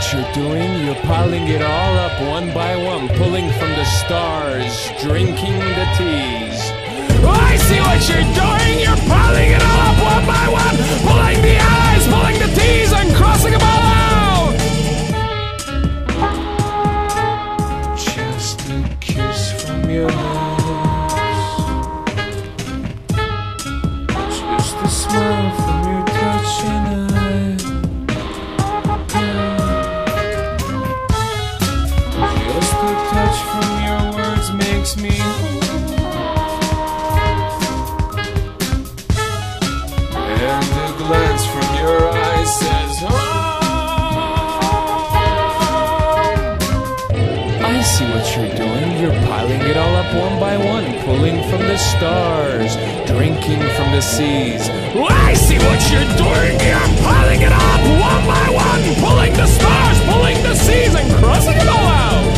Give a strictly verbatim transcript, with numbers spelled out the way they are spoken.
what you're doing? You're piling it all up one by one, pulling from the stars, drinking the teas. I see what you're doing! You're piling it all up one by one, pulling the eyes, pulling the teas, and crossing them all out! Just a kiss from your lips, just a smile from your touching eye. Just a touch from your words makes me whole. And a glance from your eyes says home. I see what you're doing. You're piling it all up one by one, pulling from the stars, drinking from the seas. I see what you're doing. You're piling it up one by one, pulling the stars, pulling the seas, and crossing it all out.